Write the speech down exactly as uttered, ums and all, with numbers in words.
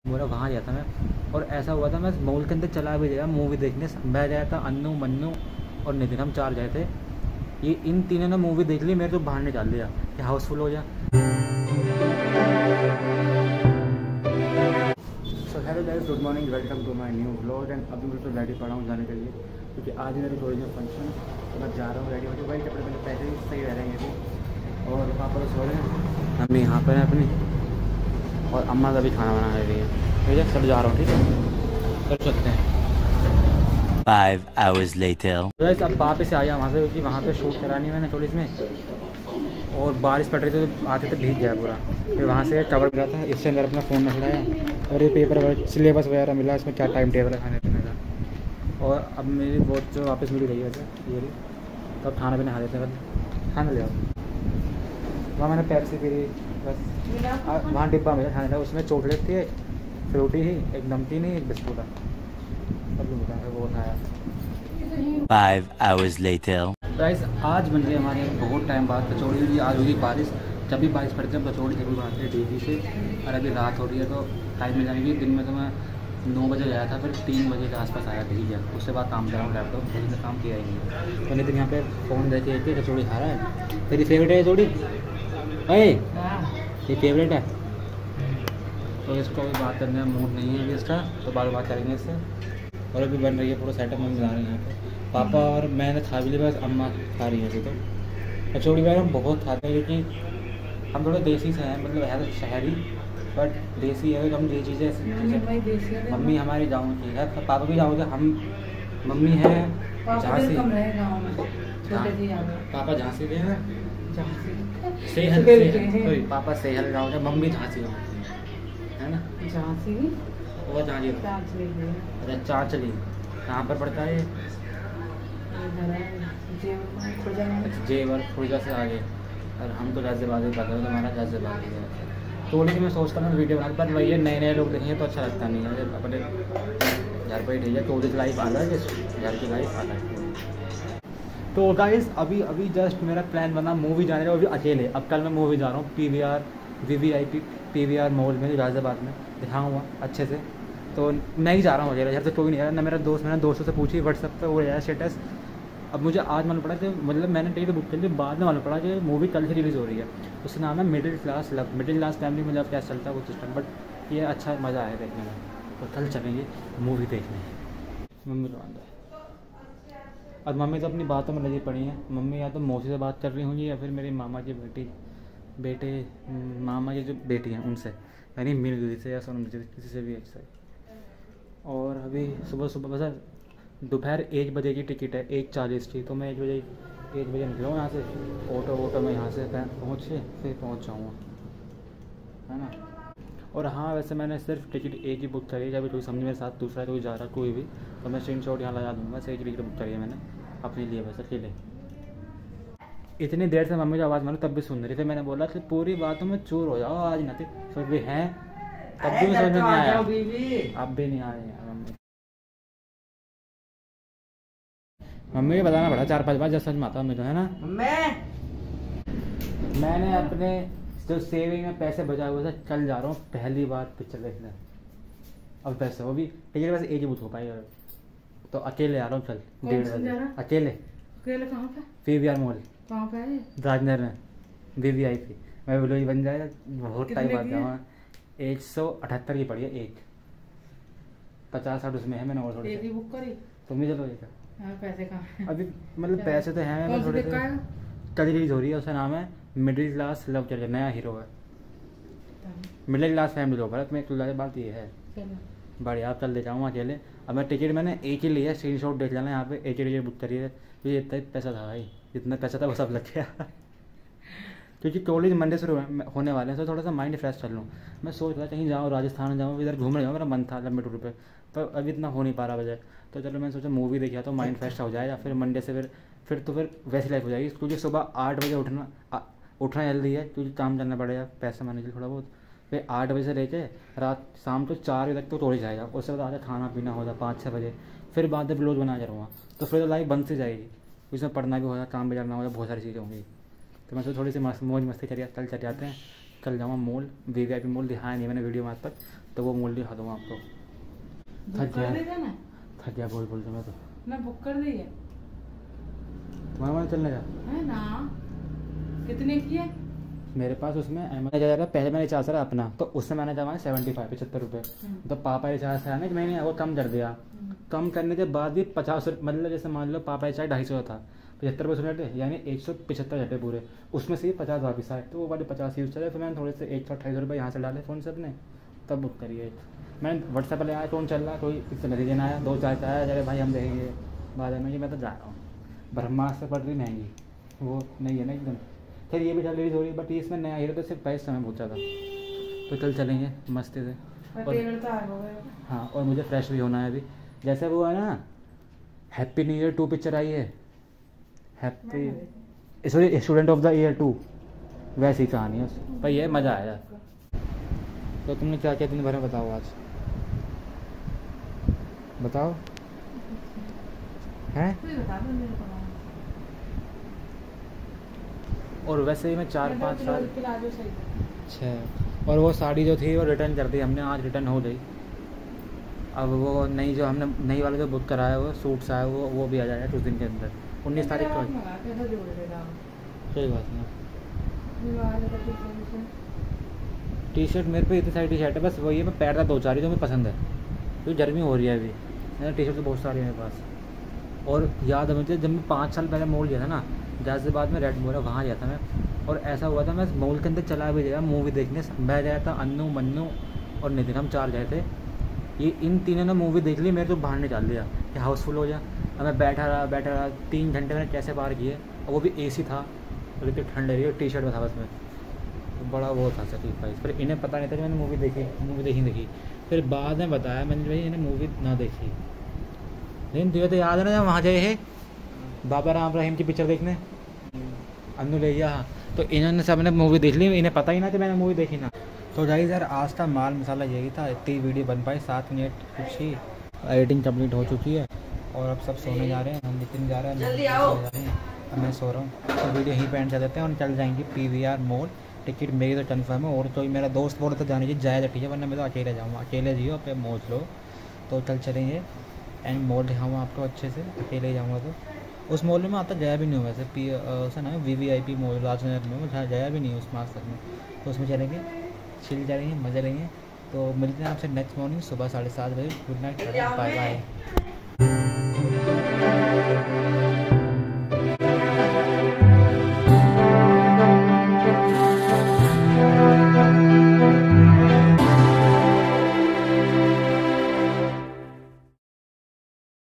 बोला वहाँ गया था मैं, और ऐसा हुआ था मैं मॉल के अंदर चला भी गया मूवी देखने। मैं गया था, अन्नू, मन्नू और नितिन, हम चार गए थे। ये इन तीनों ने मूवी देख ली, मेरे तो बाहर निकाल दिया कि हाउसफुल हो जा। So hello guys, good morning, welcome to my new vlog. And अभी मैं तो रेडी पड़ा हूँ जाने के लिए, क्योंकि आज मेरी थोड़ी जो फंक्शन है तो मैं जा रहा हूँ रेडी होकर। भाई कपड़े मैंने पैसे ही सही रह रहे हैं अभी, और पापा तो सो रहे हैं, मम्मी यहाँ पर है अपनी, और अम्मा का भी खाना बना रही है। ठीक है, सब जा रहा हूँ, ठीक है, कर सकते हैं। Five hours later. तो अब वापस से आया वहाँ से, क्योंकि वहाँ पे शूट करानी मैंने थोड़ी इसमें, और बारिश पड़ रही थी तो आते तो भीग गया पूरा। फिर वहाँ से कवर मिला था, इससे अंदर अपना फ़ोन रख लाया, और ये पेपर वगैरह सिलेबस वगैरह मिला, इसमें क्या टाइम टेबल है खाने पीने का। और अब मेरी वॉच जो वापस मिल गई है ये, तो अब खाना पीना खा लेते हैं, खाना ले आओ। वहाँ मैंने पैप्सी पी ली बस, वहाँ डिब्बा मिला खाने का, उसमें चॉकलेट थी, फ्रूटी ही, एक नमकीन ही, एक बिस्कुट है, सब मिला है, वो खाया। Five hours later. गाइस आज बन गई हमारे बहुत टाइम बाद कचौड़ी हुई। आज हुई बारिश, जब भी बारिश पड़ती है कचौड़ी जरूर बनाते हैं डेली से। और अभी रात हो रही है तो टाइम मिल जाएगी। दिन में तो मैं नौ बजे गया था, फिर तीन बजे के आसपास आया ठीक है। उसके बाद काम कर रहा हूँ लैपटॉप, दिन में काम किया ही नहीं। तो नितिन यहाँ पे फ़ोन देखे देखे कचौड़ी खा रहा है। तेरी फेवरेट है कचौड़ी? अरे ये फेवरेट है, तो इसको अभी बात करने का मूड नहीं है अभी इसका, तो बार बात करेंगे इससे। और अभी बन रही है पूरा सेटअप, मम्मी बना रही है यहाँ पे। पापा और मैंने खा भी लिया, बस अम्मा खा रही है अभी। तो कचौड़ी वगैरह हम बहुत खाते हैं, क्योंकि हम थोड़े देसी से हैं, मतलब है तो शहरी बट देसी है। तो हम ये चीज़ें, मम्मी हमारी गाँव की है, पापा भी गाँव के, हम मम्मी है झांसी, पापा झांसी के हैं, सेहल से, पापा सेहल गाँव के, मम्मी झांसी गाँव है ना, झांसी और झांसी। अच्छा चांचली कहाँ पर पड़ता है? जेवर खुर्जा से आगे, और हम तो गाजियाबाद ही पता है, तो हमारा गाजियाबाद ही है। तो लेकिन मैं सोचता हूँ वीडियो बना, पर वही नए नए लोग देखेंगे तो अच्छा लगता नहीं है। अपने घर पर ही ठीक है, तो उधर लाइफ अलग है, घर की लाइफ अलग है। तो गाइस अभी अभी जस्ट मेरा प्लान बना मूवी जाने का, अभी अकेले। अब कल मैं मूवी जा रहा हूँ P V R V V I P P V R mall में, गाजियाबाद में, दिखाऊँगा अच्छे से। तो मैं ही जा रहा हूँ अकेले, घर से कोई नहीं आ रहा ना। मेरा दोस्त, मैंने दोस्तों से पूछी व्हाट्सएप पर, वो आया स्टेटस। अब मुझे आज मालूम पड़ा कि, मतलब मैंने टिकट बुक कर ली, बाद में मालूम पड़ा कि मूवी कल से रिलीज़ हो रही है। उसका नाम है middle class love, middle class family में लव कैसे चलता है वो सिस्टम, बट ये अच्छा मज़ा आया देखने में। तो कल चलेंगे मूवी देखने। मम्मी तो आंदा है, और मम्मी तो अपनी बातों में लगी पड़ी हैं। मम्मी या तो मौसी से बात कर रही होंगी, या फिर मेरी मामा की बेटी बेटे मामा की जो बेटी हैं उनसे, यानी मिल से या सोनम जी, किसी से भी अच्छा। और अभी सुबह सुबह बस दोपहर एक बजे की टिकट है, एक चालीस की, तो मैं एक बजे एक बजे निकला हूँ यहाँ से, ऑटो वोटो में यहाँ से पहुँच के फिर पहुँच जाऊँगा, है ना। और हाँ वैसे मैंने सिर्फ टिकट एक ही बुक करी है, जब कोई समझ मेरे साथ दूसरा कोई जा रहा कोई भी, तो मैं स्क्रीन शॉट यहाँ लगा दूँगा। बस एक ही टिकट बुक करी है मैंने अपने लिए, बस अकेले। इतनी देर से मम्मी की आवाज़ मानो तब भी सुन रही थी। मैंने बोला कि पूरी बातों में चूर हो जाओ आज ना, फिर भी हैं, तब भी मैं समझ में नहीं आया, अब भी नहीं आ रही है मम्मी। मम्मी को बताना पड़ा चार पांच बार, जब समझ में आता मुझे, है ना। मैंने अपने जो सेविंग में पैसे बचाए हुए थे, कल जा रहा हूँ पहली बार पिक्चर देखने। अब पैसे वो भी टिकट वैसे एक ही बुक हो पाएगा, तो अकेले आ रहा हूँ कल डेढ़ बजे अकेले। अकेले कहाँ पे? पी वी आर मॉल कहाँ पे है? राजनगर में, वी वी आई पी। मैं ब्लॉग बन जाएगा, बहुत टाइम बाद जाऊँगा। एक सौ अठहत्तर की पड़ी है एक, पचास साठ उसमें है, मैंने और थोड़ी एक ही बुक करी। तुम ही चलो एक। हाँ, पैसे कहाँ? अभी मतलब पैसे तो हैं, मैं थोड़े से। कल रिलीज हो रही है, उसका नाम है मिडिल क्लास लव चल, नया हीरो है, मिडिल क्लास फैमिली लोग। भारत में एक बात ये है, बढ़िया आप कल ले जाऊँगा अकेले। अब मैं टिकट मैंने एक ही लिया, स्क्रीन शॉट देख लेना यहाँ पे, एक ही टिकट बुक करी है। तो ये इतना पैसा था भाई, जितना पैसा था वो सब लग गया क्योंकि कॉलेज मंडे से होने वाले हैं, तो थोड़ा सा माइंड फ्रेश कर लूँ। मैं सोच रहा कहीं जाऊँ, राजस्थान जाऊँ, इधर घूमने जाऊँ, मेरा मन था लंबे टूर पे, पर अभी इतना हो नहीं पा रहा वजह। तो चलो मैंने सोचा मूवी देखा तो माइंड फ्रेश हो जाएगा, फिर मंडे से फिर फिर तो फिर वैसी लाइफ हो जाएगी। क्योंकि सुबह आठ बजे उठना आ, उठना जल्दी है, क्योंकि काम करना पड़ेगा, पैसा मैनेज थोड़ा बहुत। फिर आठ बजे से लेके रात शाम को चार बजे तक तो तोड़ जाएगा। उसके बाद आगे खाना पीना हो जाए पाँच छः बजे, फिर बाद में ब्लॉग बना करूँगा, तो फिर तो लाइफ बंद से जाएगी। उसमें पढ़ना भी होगा, काम भी करना होगा, बहुत सारी चीज़ें होंगी। तो मैं तो थोड़ी सी मौज मस्ती करिए, कल चल जाते हैं कल जाऊँगा mall, V V I P mall दिखाया नहीं मैंने वीडियो में आज तक, तो वो मॉल दिखा दूँगा आपको। थक गया ना थक गया बोल बोल के मैं तो। ना बुक कर दी है तुम्हारे वहाँ चलने जा है ना। कितने की है? मेरे पास उसमें अमेजन जा रहा पहले मैंने रिचार्ज करा अपना, तो उससे मैंने जमा सेवेंटी फाइव पचहत्तर रुपये। तो पापा रिचार्ज करा ना कि मैंने वो कम कर दिया, कम करने के बाद भी पचास मतलब जैसे मान लो पापा रिचार्ज ढाई सौ था, पचहत्तर रुपये उसमें घटे यानी एक सौ पचहत्तर घटे पूरे, उसमें से पचास वापस आए, तो वो वाले पचास यूज़ चले। फिर मैंने थोड़े से एक सौ अट्ठाईस रुपये यहाँ से डाले फ़ोन से अपने, तब बुक करिए। मैंने व्हाट्सएप पर आया कौन चल रहा, कोई इससे नदी देना आया, दो चार आया, अरे भाई हम देखेंगे बाद में, कि मैं तो जा रहा हूँ। ब्रह्मास्त्र पड़ रही महंगी, वो नहीं है ना एकदम। फिर ये भी चल रही थोड़ी, बट इसमें नया हीरो तो सिर्फ पैसे समय बहुत ज़्यादा, तो कल चलेंगे मस्ती से। और हाँ, और मुझे फ्रेश भी होना है अभी। जैसे वो है ना happy new year two picture आई है, happy sorry student of the year two, वैसी कहानी है पर ये मज़ा आया। तो तुमने क्या क्या दिन भर में बताओ आज, बताओ हैं। और वैसे ही मैं चार पाँच साल छः, और वो साड़ी जो थी वो रिटर्न कर दी हमने, आज रिटर्न हो गई। अब वो नई जो हमने नई वाला जो बुक कराया वो सूट्स आया वो वो भी आ जाएगा कुछ दिन के अंदर, उन्नीस तारीख को। कोई बात नहीं। टी शर्ट मेरे पे इतनी सारी टी शर्ट है, बस वही है मैं पैर का दो चार ही जो मुझे पसंद है, क्योंकि गर्मी हो रही है अभी। मेरा टी शर्ट तो बहुत सारी है मेरे पास। और याद है मुझे जब मैं पाँच साल पहले मॉल गया था ना गाजियाबाद में, रेड मॉल है, वहाँ गया था मैं। और ऐसा हुआ था मैं मॉल के अंदर चला भी गया मूवी देखने, मैं गया था अन्नू मन्नू और नितिन, हम चार गए थे। ये इन तीनों ने मूवी देख ली, मेरे तो बाहर निकाल दिया कि हाउसफुल हो जा। अब मैं बैठा रहा बैठा रहा तीन घंटे मैंने कैसे पार किए, और वो भी एसी था और इतनी ठंड रही है, टी शर्ट में था बस में, तो बड़ा वो था तकलीफ भाई। फिर इन्हें पता नहीं था कि मैंने मूवी देखी, मूवी देखी देखी फिर बाद में बताया मैंने भाई इन्हें मूवी ना देखी। लेकिन तुझे तो याद है ना जब वहाँ गए है बाबा राम रहीम की पिक्चर देखने, अन्नू ले गया, तो इन्होंने सब ने मूवी देख ली, इन्हें पता ही ना कि मैंने मूवी देखी ना। तो जाइए यार आज का माल मसाला यही था, इतनी वीडियो बन पाई, सात मिनट कुछ ही एडिटिंग कंप्लीट हो चुकी है। और अब सब सोने जा रहे हैं, हम नितिन जा रहे हैं, जल्दी आओ, अब मैं सो रहा हूँ। तो वीडियो यहीं पे एंड कर देते हैं और चल जाएंगे P V R mall. Ticket मेरी तो कन्फर्म है, और तो मेरा दोस्त बोल तो जाने चाहिए जाए तो ठीक है, वरना मैं तो अकेले जाऊँगा, अकेले जियो पे मौज लो। तो चल चलेंगे एंड मॉल दिखाऊँगा आपको अच्छे से, अकेले ही जाऊँगा। तो उस मॉल में आता गया भी नहीं हूँ वैसे, पी ऐसा ना V V I P mall Rajnagar में, मैं गया भी नहीं हूँ उस मास्टर में। तो उसमें चलेंगे, चिल जाएंगे, मज़े लेंगे। तो मिलते हैं आपसे नेक्स्ट मॉर्निंग सुबह साढ़े सात बजे। Good night, bye bye.